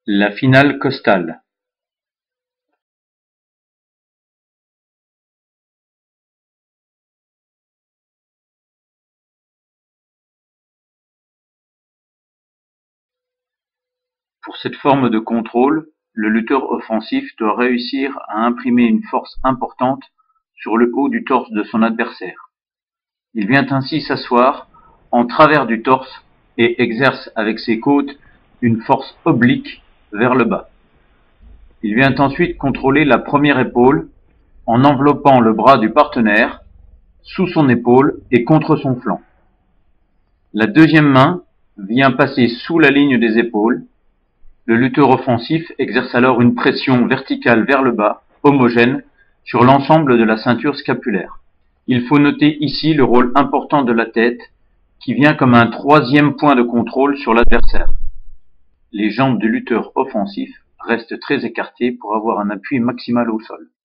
La finale costale. Pour cette forme de contrôle, le lutteur offensif doit réussir à imprimer une force importante sur le haut du torse de son adversaire. Il vient ainsi s'asseoir en travers du torse et exerce avec ses côtes une force oblique vers le bas. Il vient ensuite contrôler la première épaule en enveloppant le bras du partenaire sous son épaule et contre son flanc. La deuxième main vient passer sous la ligne des épaules. Le lutteur offensif exerce alors une pression verticale vers le bas, homogène, sur l'ensemble de la ceinture scapulaire. Il faut noter ici le rôle important de la tête, qui vient comme un troisième point de contrôle sur l'adversaire. Les jambes du lutteur offensif restent très écartées pour avoir un appui maximal au sol.